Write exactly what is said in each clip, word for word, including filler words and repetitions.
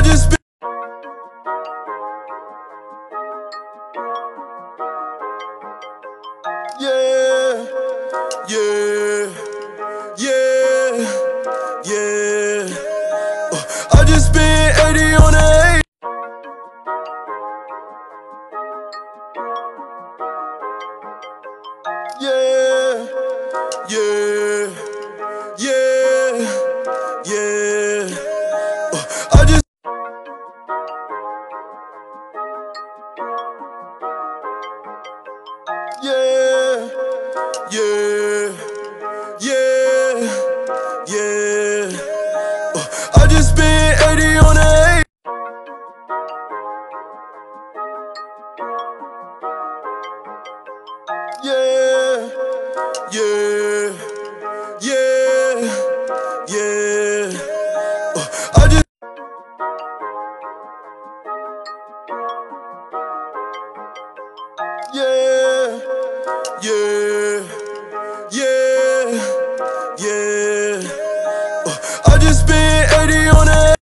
I just spent yeah, yeah, yeah, yeah. Uh, I just spent eighty on a eight. Yeah, yeah, yeah, yeah. Uh, I just yeah, yeah, yeah, yeah. Uh, I just spent eighty on a eight. Yeah, yeah, yeah, yeah. Uh, I just yeah, yeah, yeah, yeah. Uh, I just spent eighty on a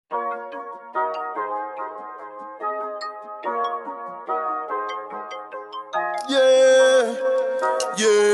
yeah, yeah.